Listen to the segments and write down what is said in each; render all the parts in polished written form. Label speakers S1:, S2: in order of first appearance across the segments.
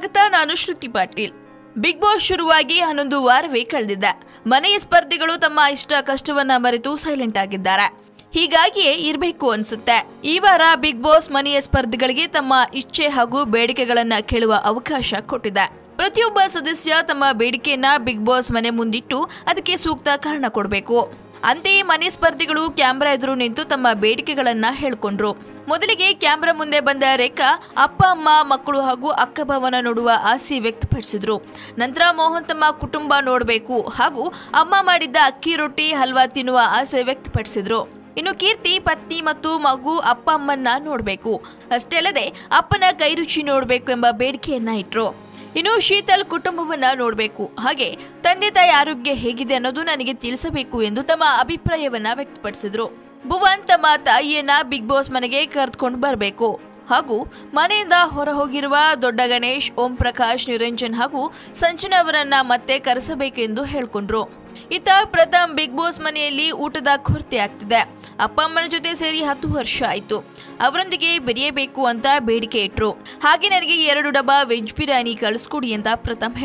S1: ಸ್ವಾಗತ. ನಾನು ಶ್ರುತಿ Patil. Big boss ಶುರುವಾಗಿ 11 ವಾರವೇ ಕಳೆದಿದೆ. ಮನೆಯ ಸ್ಪರ್ಧಿಗಳು ತಮ್ಮ ಇಷ್ಟ ಕಷ್ಟವನ್ನ ಮರೆತು ಸೈಲೆಂಟ್ ಆಗಿದ್ದಾರೆ. ಹೀಗಾಗಿಯೇ ಇರಬೇಕು ಅನ್ಸುತ್ತೆ. ಈ ವಾರ ಬಿಗ್ ಬಾಸ್ ಮನೆಯ ಸ್ಪರ್ಧಿಗಳಿಗೆ ತಮ್ಮ ಇಚ್ಛೆ ಹಾಗೂ ಬೇಡಿಕೆಗಳನ್ನ ಕೇಳುವ ಅವಕಾಶ ಕೊಟ್ಟಿದೆ. ಪ್ರತಿಯೊಬ್ಬ ಸದಸ್ಯ ತಮ್ಮ ಬೇಡಿಕೆಯನ್ನ ಬಿಗ್ ಬಾಸ್ ಮನೆ ಮುಂದಿಟ್ಟು ಅದಕ್ಕೆ ಸೂಕ್ತ ಕಾರಣ ಕೊಡಬೇಕು. ಅಂತೆಯೇ ಮನೆ ಸ್ಪರ್ಧಿಗಳು ಕ್ಯಾಮೆರಾ ಎದುರು ನಿಂತು ತಮ್ಮ ಬೇಡಿಕೆಗಳನ್ನ ಹೇಳ್ಕೊಂಡ್ರು. ಮೊದಲಿಗೆ ಕ್ಯಾಮೆರಾ ಮುಂದೆ ಬಂದ ರೇಖಾ ಅಪ್ಪ ಅಮ್ಮ ಮಕ್ಕಳು ಹಾಗೂ ಅಕ್ಕ ಭಾವನ ನೋಡುವ ಆಸೆ ವ್ಯಕ್ತಪಡಿಸಿದ್ರು. ನಂತರ ಮೋಹನ್ ತಮ್ಮ ಕುಟುಂಬ ನೋಡಬೇಕು ಹಾಗೂ ಅಮ್ಮ ಮಾಡಿದ್ದ ಅಕ್ಕಿ ರೊಟ್ಟಿ ಹಲ್ವಾ ತಿನ್ನುವ ಆಸೆ ವ್ಯಕ್ತಪಡಿಸಿದ್ರು. ಇನ್ನು ಕೀರ್ತಿ ಪತ್ನಿ ಮತ್ತು ಮಗು ಅಪ್ಪ ಅಮ್ಮನ್ನ ನೋಡಬೇಕು, ಅಷ್ಟೇ ಅಲ್ಲದೆ ಅಪ್ಪನ ಕೈ ರುಚಿ ನೋಡಬೇಕು ಎಂಬ ಬೇಡಿಕೆಯನ್ನ ಇಟ್ರು. ಇನ್ನು ಶೀತಲ್ ಕುಟುಂಬವನ್ನ ನೋಡಬೇಕು, ಹಾಗೆ ತಂದೆ ತಾಯಿ ಆರೋಗ್ಯ ಹೇಗಿದೆ ಅನ್ನೋದು ನನಗೆ ತಿಳಿಸಬೇಕು ಎಂದು ತಮ್ಮ ಅಭಿಪ್ರಾಯವನ್ನ ವ್ಯಕ್ತಪಡಿಸಿದ್ರು. ಭುವನ್ ತಮ್ಮ ತಾಯಿಯನ್ನ ಬಿಗ್ ಬಾಸ್ ಮನೆಗೆ ಕರೆದುಕೊಂಡು ಬರಬೇಕು ಹಾಗೂ ಮನೆಯಿಂದ ಹೊರ ಹೋಗಿರುವ ದೊಡ್ಡ ಗಣೇಶ್, ಓಂ ಪ್ರಕಾಶ್, ನಿರಂಜನ್ ಹಾಗೂ ಸಂಜನಾ ಅವರನ್ನ ಮತ್ತೆ ಕರೆಸಬೇಕು ಎಂದು ಹೇಳ್ಕೊಂಡ್ರು. ಇತ್ತ ಪ್ರಥಮ್ ಬಿಗ್ ಬಾಸ್ ಮನೆಯಲ್ಲಿ ಊಟದ ಕೊರತೆ ಆಗ್ತಿದೆ. ಅಪ್ಪ ಅಮ್ಮನ ಜೊತೆ ಸೇರಿ 10 ವರ್ಷ ಆಯ್ತು. ಅವರೊಂದಿಗೆ ಬೆರೆಯಬೇಕು ಅಂತ ಬೇಡಿಕೆ ಇಟ್ರು. ಹಾಗೆ ನನಗೆ 2 ಡಬ್ಬ ವೆಜ್ ಬಿರಿಯಾನಿ ಕಳಿಸ್ಕೊಡಿ ಅಂತ ಪ್ರಥಮ್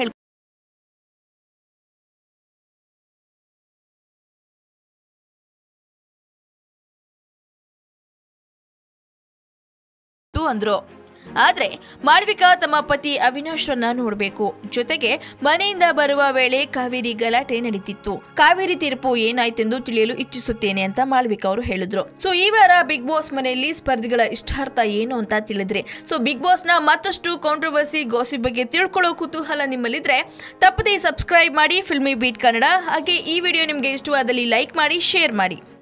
S1: ಅಂದ್ರು. ಆದ್ರೆ ಮಾಳ್ವಿಕಾ ತಮ್ಮ ಪತಿ ಅವಿನಾಶ್ರನ್ನ ನೋಡಬೇಕು, ಜೊತೆಗೆ ಮನೆಯಿಂದ ಬರುವ ವೇಳೆ ಕಾವೇರಿ ಗಲಾಟೆ ನಡೀತಿತ್ತು. ಕಾವೇರಿ ತೀರ್ಪು ಏನಾಯ್ತೆಂದು ತಿಳಿಯಲು ಇಚ್ಛಿಸುತ್ತೇನೆ ಅಂತ ಮಾಳ್ವಿಕಾ ಅವರು ಹೇಳಿದ್ರು. ಸೊ ಈ ವಾರ ಬಿಗ್ ಬಾಸ್ ಮನೆಯಲ್ಲಿ ಸ್ಪರ್ಧಿಗಳ ಇಷ್ಟಾರ್ಥ ಏನು ಅಂತ ತಿಳಿದ್ರೆ, ಸೊ ಬಿಗ್ ಬಾಸ್ ನ ಮತ್ತಷ್ಟು ಕಾಂಟ್ರವರ್ಸಿ ಗಾಸಿಪ್ ಬಗ್ಗೆ ತಿಳ್ಕೊಳ್ಳೋ ಕುತೂಹಲ ನಿಮ್ಮಲ್ಲಿದ್ರೆ ತಪ್ಪದೇ ಸಬ್ಸ್ಕ್ರೈಬ್ ಮಾಡಿ ಫಿಲ್ಮಿ ಬೀಟ್ ಕನ್ನಡ. ಹಾಗೆ ಈ ವಿಡಿಯೋ ನಿಮ್ಗೆ ಇಷ್ಟವಾದಲ್ಲಿ ಲೈಕ್ ಮಾಡಿ, ಶೇರ್ ಮಾಡಿ.